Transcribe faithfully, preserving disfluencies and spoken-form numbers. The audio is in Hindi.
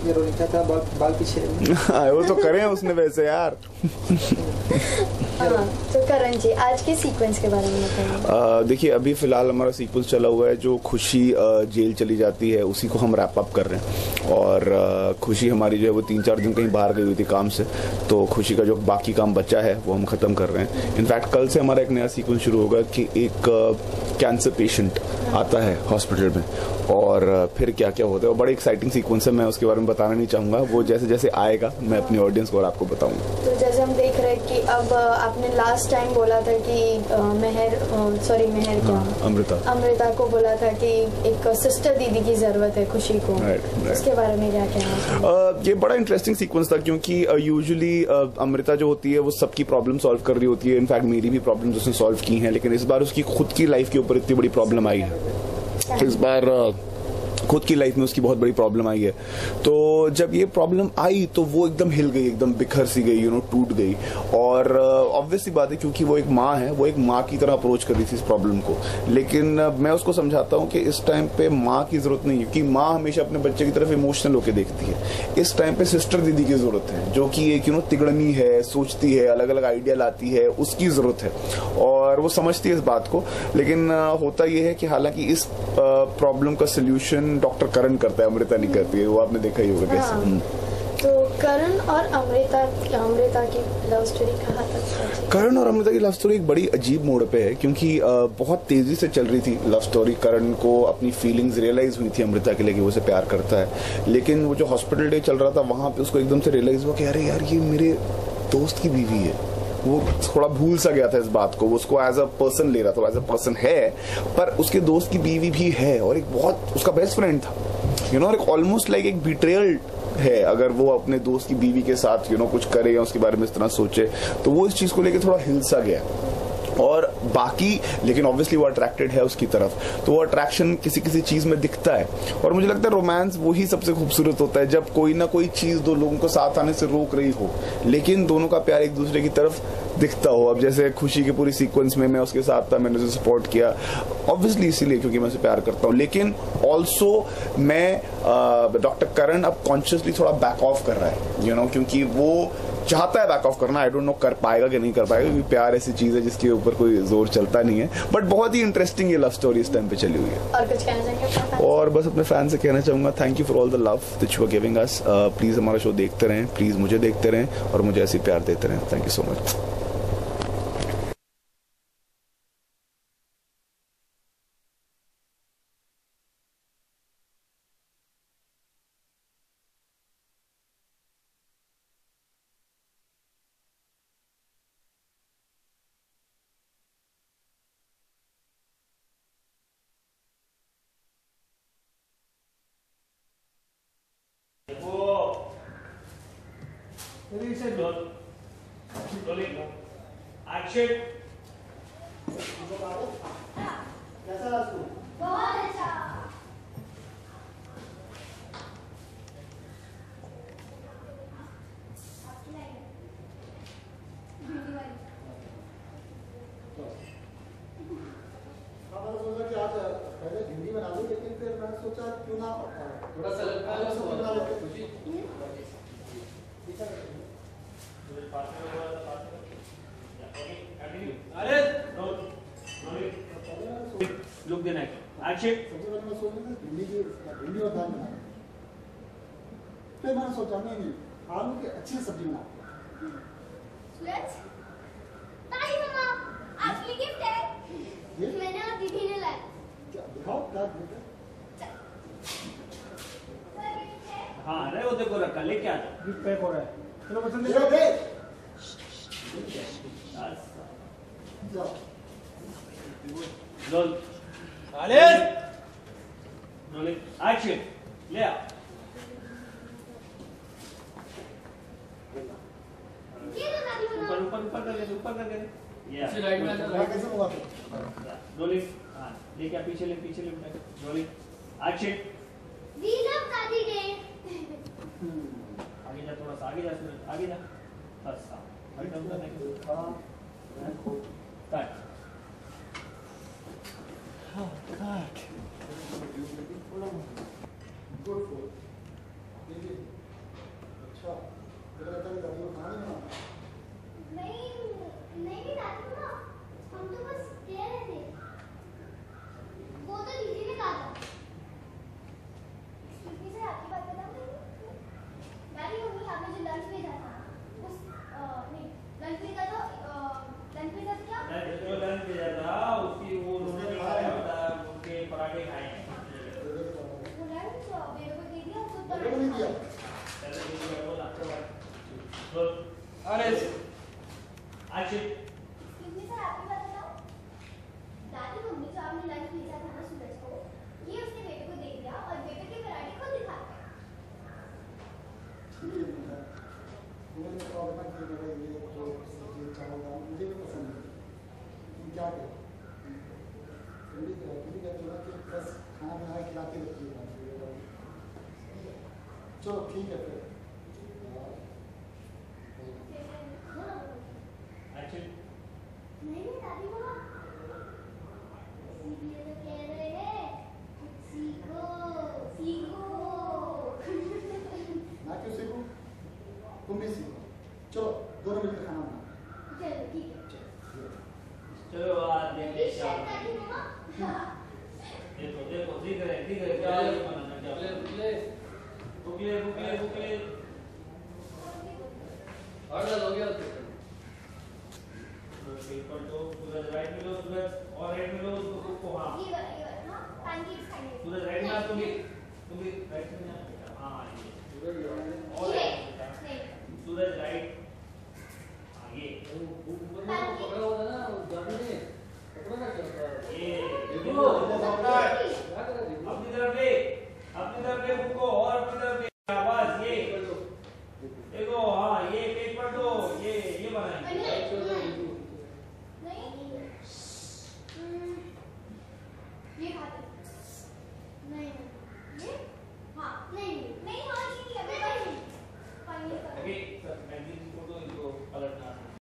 वेरोनिका का बाल बाल पीछे वो तो करें उसने वैसे यार। हाँ, तो करण जी आज के सीक्वेंस के बारे में बताइए। देखिए अभी फिलहाल हमारा सीक्वेंस चला हुआ है जो खुशी जेल चली जाती है उसी को हम रैप अप कर रहे हैं। और आ, खुशी हमारी जो है वो तीन चार दिन कहीं बाहर गई हुई थी काम से, तो खुशी का जो बाकी काम बचा है वो हम खत्म कर रहे हैं। इनफैक्ट कल से हमारा एक नया सीक्वेंस शुरू होगा कि एक कैंसर पेशेंट आता है हॉस्पिटल में और फिर क्या क्या होता है। वो बड़ा एक्साइटिंग सीक्वेंस है, मैं उसके बारे में बताना नहीं चाहूंगा, वो जैसे जैसे आएगा मैं अपनी ऑडियंस को और आपको बताऊंगा। तो जैसे हम देख रहे हैं कि अब आपने लास्ट टाइम बोला था कि मेहर सॉरी मेहर क्या हाँ, अमृता अमृता को बोला था कि एक सिस्टर दीदी की जरूरत है खुशी को, right, right. इसके बारे में क्या कहना? ये बड़ा इंटरेस्टिंग सीक्वेंस था क्योंकि यूजुअली अमृता जो होती है वो सबकी प्रॉब्लम सॉल्व कर रही होती है। इनफैक्ट मेरी भी प्रॉब्लम्स उसने सॉल्व की हैं, लेकिन इस बार उसकी खुद की लाइफ के ऊपर इतनी बड़ी प्रॉब्लम आई है। इस बार खुद की लाइफ में उसकी बहुत बड़ी प्रॉब्लम आई है। तो जब ये प्रॉब्लम आई तो वो एकदम हिल गई, एकदम बिखर सी गई, यू नो टूट गई। और ऑब्वियस सी बात है क्योंकि वो एक माँ है, वो एक माँ की तरह अप्रोच कर रही थी इस प्रॉब्लम को। लेकिन uh, मैं उसको समझाता हूँ कि इस टाइम पे माँ की जरूरत नहीं है, क्योंकि माँ हमेशा अपने बच्चे की तरफ इमोशनल होकर देखती है। इस टाइम पे सिस्टर दीदी की जरूरत है जो कि एक यू नो तिगड़नी है, सोचती है, अलग अलग आइडिया लाती है, उसकी जरूरत है और वो समझती है इस बात को। लेकिन uh, होता यह है कि हालांकि इस प्रॉब्लम uh, का सोल्यूशन डॉक्टर करण करता है, अमृता नहीं करती है, वो आपने देखा ही होगा कैसे। तो करण और अमृता अमृता की लव स्टोरी कहाँ तक? करण और अमृता की लव स्टोरी एक बड़ी अजीब मोड़ पे है क्योंकि बहुत तेजी से चल रही थी लव स्टोरी। करण को अपनी फीलिंग्स रियलाइज हुई थी अमृता के लिए कि वो उसे प्यार करता है, लेकिन वो जो हॉस्पिटल डे चल रहा था वहां पे उसको एकदम से रियलाइज हुआ कि अरे यार ये मेरे दोस्त की बीवी है। वो थोड़ा भूल सा गया था इस बात को, वो उसको एज अ पर्सन ले रहा था, एज अ पर्सन है पर उसके दोस्त की बीवी भी है और एक बहुत उसका बेस्ट फ्रेंड था, यू नो, एक ऑलमोस्ट लाइक एक बिट्रेयल है अगर वो अपने दोस्त की बीवी के साथ यू नो कुछ करे या उसके बारे में इस तरह सोचे। तो वो इस चीज को लेकर थोड़ा हिल सा गया और बाकी, लेकिन ऑब्वियसली वो अट्रैक्टेड है उसकी तरफ, तो वो अट्रैक्शन किसी किसी चीज में दिखता है। और मुझे लगता है रोमांस वही सबसे खूबसूरत होता है जब कोई ना कोई चीज दो लोगों को साथ आने से रोक रही हो लेकिन दोनों का प्यार एक दूसरे की तरफ दिखता हो। अब जैसे खुशी के पूरी सीक्वेंस में मैं उसके साथ था, मैंने उसे सपोर्ट किया ऑब्वियसली इसीलिए क्योंकि मैं उसे प्यार करता हूँ, लेकिन ऑल्सो मैं डॉक्टर करण अब कॉन्शियसली थोड़ा बैक ऑफ कर रहा है, यू नो, क्योंकि वो चाहता है बैक ऑफ करना। आई डोंट नो कर पाएगा कि नहीं कर पाएगा क्योंकि प्यार ऐसी चीज है जिसके ऊपर कोई जोर चलता नहीं है। बट बहुत ही इंटरेस्टिंग ये लव स्टोरी इस टाइम पे चली हुई है। और कुछ कहना चाहेंगे? और बस अपने फैन से कहना चाहूंगा thank you for all the love that you are giving us. Please हमारा शो देखते रहें, प्लीज मुझे देखते रहें और मुझे ऐसे प्यार देते रहें। Thank you so much. सोचा क्यों ना थोड़ा सा लगता है तो बना लेते खुशी। अरे लुक देना है एक्शन। सबसे पहले मैं सोच रहा था भिंडी की भिंडी और दाल बना, फिर मैंने सोचा नहीं नहीं आलू की अच्छी सब्जी बना। सूरज ताई मामा असली गिफ्ट है, मैंने और दीदी ने लाया। क्या दिखाओ क्या गिफ्ट है? हाँ अरे वो देखो रखा, लेके आ गिफ्ट पैक हो रहा है, चलो पसंद ले दे। जाओ रोल अरे रोलिंग एक्शन ले आ। ऊपर ऊपर ऊपर करके ऊपर करके ये राइट में कैसे होगा? रोलिंग हाँ लेके आ, पीछे ले पीछे ले rolling action. We love Dadi day. आगे जा थोड़ा सा आगे जा सूरज आगे जा बस हाँ हट डाउन करने के हाँ कट हाँ कट गुड फॉर तो कहता है दादी को खाना नहीं बनाना। नहीं नहीं नहीं दादी को ना हम तो बस कह रहे थे वो तो दीदी ने कहा था एक्सक्यूज मी सर आपकी बात बताऊं दादी मम्मी आपने जो लंच भेजा था उस अ, नहीं लंच भेजा तो लंच भेजा तो क्या जो लंच भेजा था उसकी वो उन्होंने नहीं खाया था उनके पराठे खाए हैं वो लंच मेरे को दे दिया खुद मेरे को नहीं दिया। चलो दीदी का बोल आपके बाद बोल अरे आज एक्सक्यूज मी सर आपकी बात बताऊं दादी मम्मी जो आपने लंच भेजा था ना सूरज को ये उसने बेटे को दे दिया और बेटे के पराठे खुद ही खा गया ठीक है बेटा, मैंने तो अपना कि मेरा ये जो ये चावल दाल मुझे भी पसंद है, लेकिन क्या करें? थोड़ी थोड़ी कहते हैं कि बस खाना बना के खिलाते रहती है। चलो ठीक है फिर। अच्छा नहीं नहीं दादी बोला इसीलिए तो कह रहे हैं कुछ सीखो सीखो ना क्यों सीखो? तुम भी सीखो। चलो दोनों मिलकर खाना बनाओ। चलो ठीक है चलो आज देखते हैं शायद क्या दादी मम्मा देखो देखो ठीक है ठीक है क्या बनाना क्या बुकले बुकले बुकले बुकले और हो गया पेपर तो सूरज राइट में लो सूरज और राइट में लो उसको हाँ ये वाला ये वाला हाँ पैनकेक्स खाएंगे सूरज राइट में तुम भी तुम भी राइट में